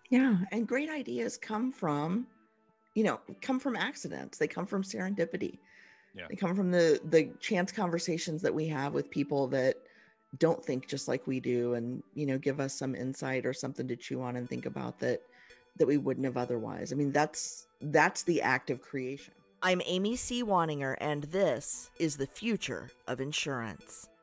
Yeah. And great ideas come from accidents. They come from serendipity. Yeah. They come from the chance conversations that we have with people that don't think just like we do, and give us some insight or something to chew on and think about that we wouldn't have otherwise. I mean, that's the act of creation. I'm Amy C. Waninger, and this is the future of insurance.